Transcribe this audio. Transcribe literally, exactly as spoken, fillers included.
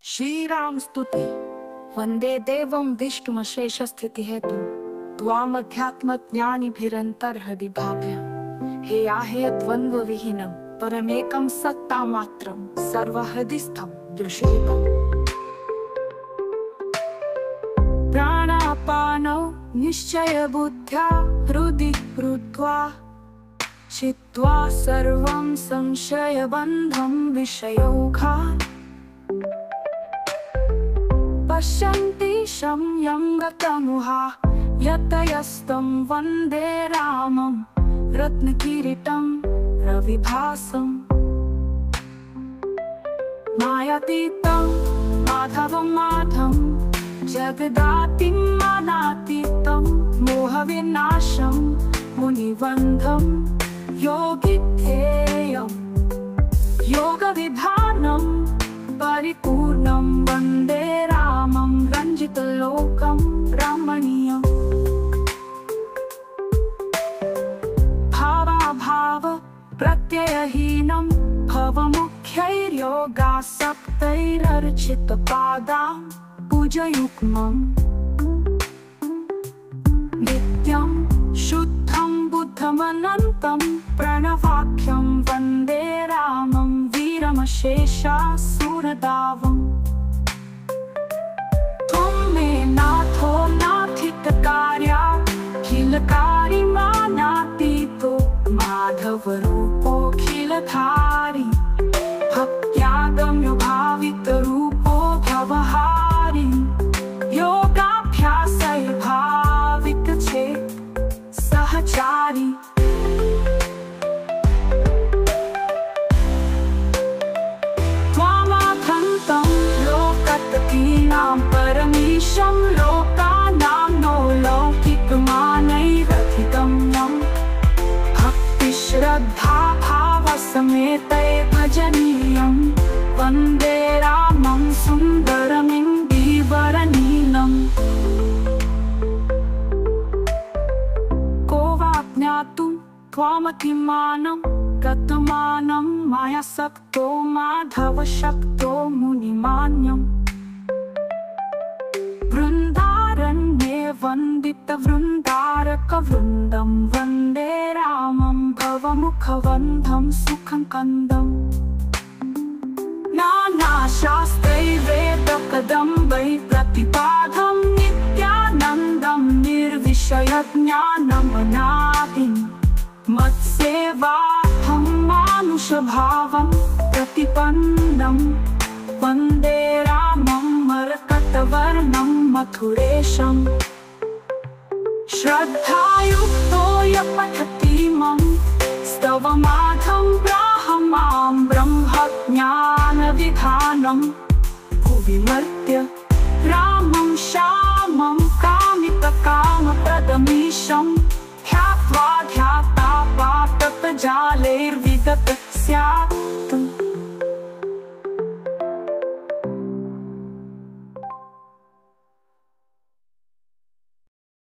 श्रीराम स्तुति। वंदे देवं विष्णुमशेष स्थिति हेतु त्वामध्यात्मज्ञानिभिरन्तर्हृदि भाव्यम् हेया हेय द्वन्द्व विहीनं परमेकं सत्तामात्रं सर्वहृदिस्थं दृश्येकम्। प्राणापानौ निश्चय बुद्ध्या हृदि कृत्वा चित्वा सर्वं संशयबन्धं विषयौघात् पश्यन्ति शम्यं गतमुहा यतयस्तं वन्दे रामं रत्नकिरीटं रविभासम्। मायातीतं माधवं माधवं जगदातिं मानातीतं मोहविनाशं मुनिवन्धं योगिध्येयं योगविधानं परिपूर्णं वन्दे रामं रञ्जितलोकं रमणीयम्। भावाभाव प्रत्ययहीनं भवमुख्यैर्योगासक्तैरर्चितपादां पूजयुग्मम्। नित्यं शुद्धं बुद्धमनन्तं प्रणवाख्यं वन्दे रामं वीरमशेषासुरदावम्। त्वं मे नाथो नाथितकार्याखिलकारी मानातीतो माधवरूपोऽखिलधारी भक्त्यागम्यो भावितरूपो भवहारी योगाभ्यासै भावितचेत् सहचारी। त्वामाभन्तं लोकतकीनां परमीशं लोकानां नो लौकिकमानैरधिगम्यं भक्तिश्रद्धा भावसमेतै भजनीयं वन्दे रामं सुन्दरमिन्दीवरनीलम्। को वा ज्ञातुं त्वामतिमानं गतमानं मायासक्तो माधवशक्तो मुनिमान्यम्। वृन्दारण्ये वन्दितवृन्दारकवृन्दं वन्दे रामं भवमुखवन्धं सुखं कन्दम्। नानाशास्त्रैर्वेदकदम्बै प्रतिपादं नित्यानन्दं निर्विषयज्ञानमनादिं मत्सेवाहं मानुषभावं प्रतिपन्नं वन्दे रामं मरकतवर्णं मथुरेशम्। श्रद्धायुक्तो य पठतीमं स्तवमाधं ब्राह्मं ब्रह्मज्ञानविधानं भुवि मर्त्य रामं श्यामं कामितकामप्रदमीशं ध्यात्वा ध्याता पातकजालैर्विगत स्यात्।